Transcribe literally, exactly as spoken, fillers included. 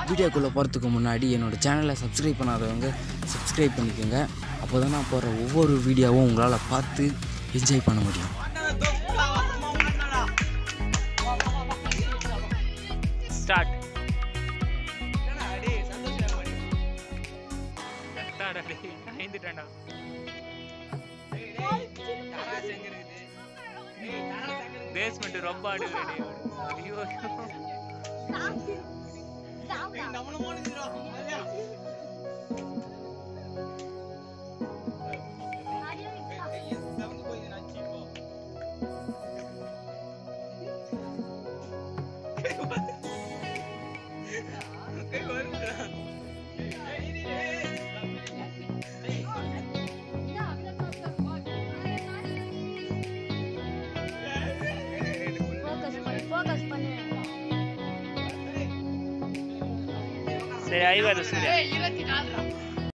வீடியோக்குள்ளே போகிறதுக்கு முன்னாடி என்னோடய சேனலை சப்ஸ்கிரைப் பண்ணாதவங்க சப்ஸ்கிரைப் பண்ணிக்கோங்க. அப்போ தான் நான் போடுற ஒவ்வொரு வீடியோவும் உங்களால் பார்த்து என்ஜாய் பண்ண முடியும். ஸ்டார்ட். பேஸ்மெண்ட் ரொம்ப அடிக்கடி சரி ஐவாது சூர்யா